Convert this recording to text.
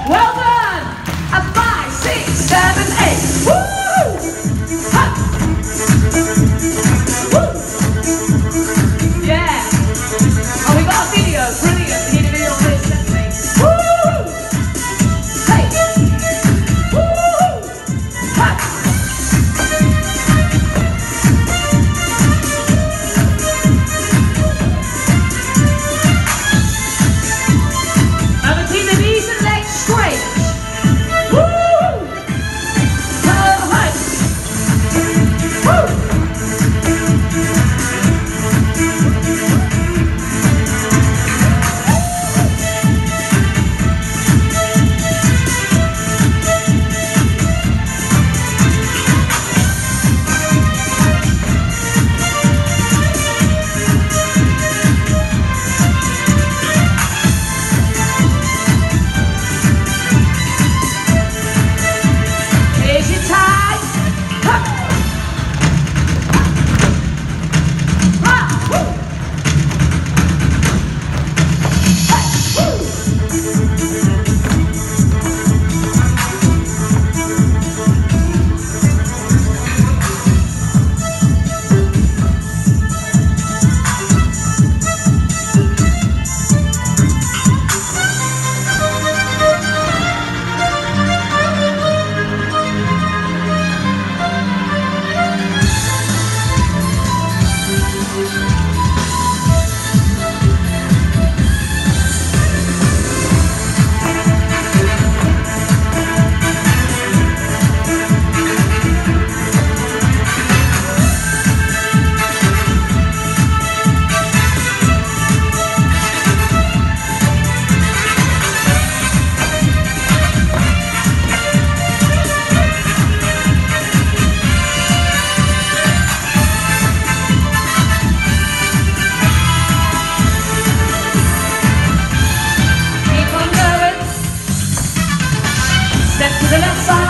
Well done. A 5, 6, 7, 8. Woo! Ha! Woo! Yeah. Oh, we got a video. Brilliant. We need a video of this, definitely. Woo! Hey. Woo! Ha! Step to the left side.